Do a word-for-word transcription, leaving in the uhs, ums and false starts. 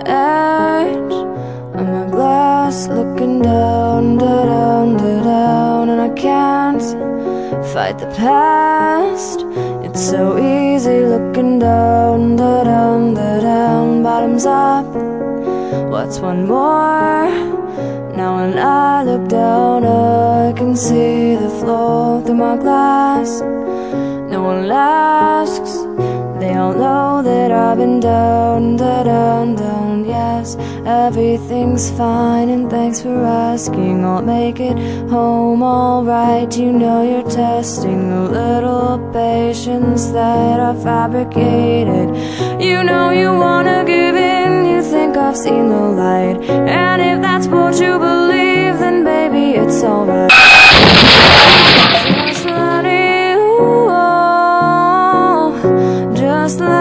edge of my glass, looking down, da down, da down, and I can't fight the past. It's so easy looking down, da down, da down, bottoms up. What's one more? Now when I look down, I can see the flow through my glass. No one asks, they all know that I've been down, da down, down. Yes, everything's fine and thanks for asking. I'll make it home alright. You know you're testing a little patience that I fabricated. You know you wanna give in, you think I've seen the light, and if that's what you believe, then baby it's alright. Just let you, just let